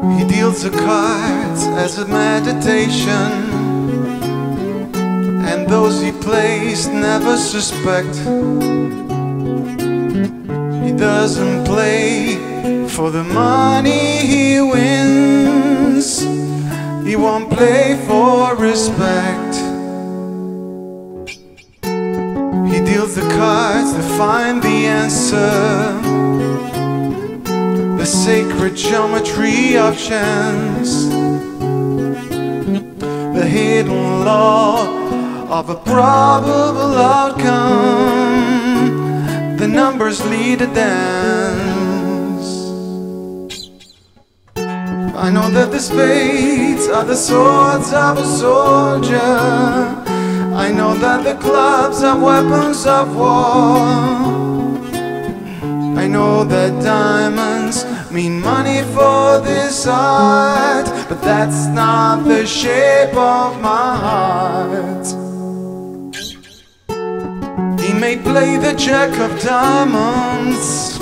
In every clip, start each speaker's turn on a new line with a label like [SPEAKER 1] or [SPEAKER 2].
[SPEAKER 1] He deals the cards as a meditation, and those he plays never suspect. He doesn't play for the money he wins. He won't play for respect. He deals the cards to find the answer, the sacred geometry of chance, the hidden law of a probable outcome. The numbers lead a dance. I know that the spades are the swords of a soldier. I know that the clubs are weapons of war. I know that diamonds mean money for this art, but that's not the shape of my heart. He may play the jack of diamonds,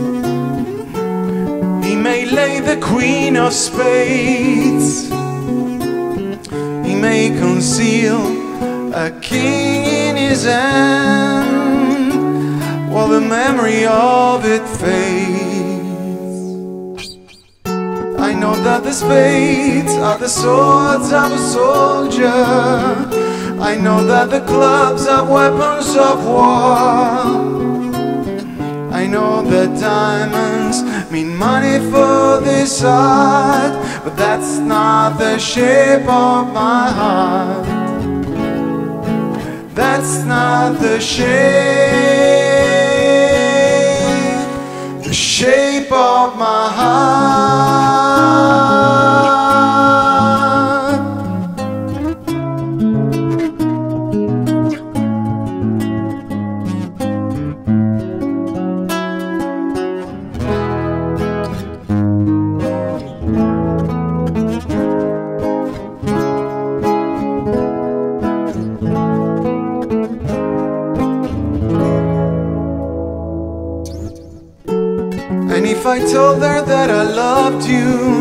[SPEAKER 1] he may lay the queen of spades, he may conceal a king in his hand while the memory of it fades. I know that the spades are the swords of a soldier. I know that the clubs are weapons of war. I know that diamonds mean money for this art, but that's not the shape of my heart. That's not the shape of my heart. And if I told her that I loved you,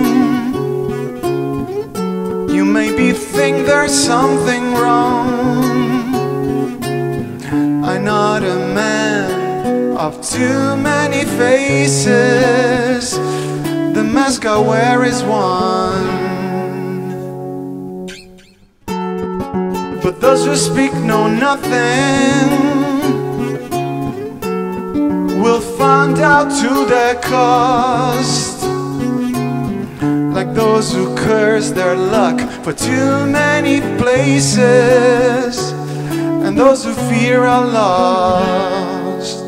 [SPEAKER 1] you maybe think there's something wrong. I'm not a man of too many faces. The mask I wear is one. But those who speak know nothing will find out to their cost, like those who curse their luck for too many places, and those who fear are lost.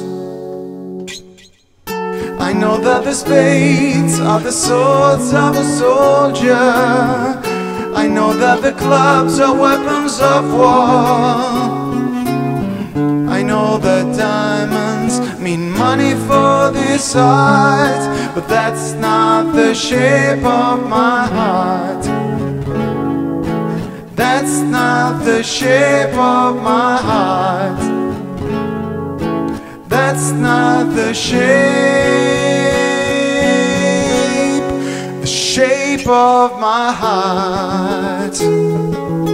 [SPEAKER 1] I know that the spades are the swords of a soldier. I know that the clubs are weapons of war. I know that diamonds mean money for this art, but that's not the shape of my heart. That's not the shape of my heart. That's not the shape of my heart.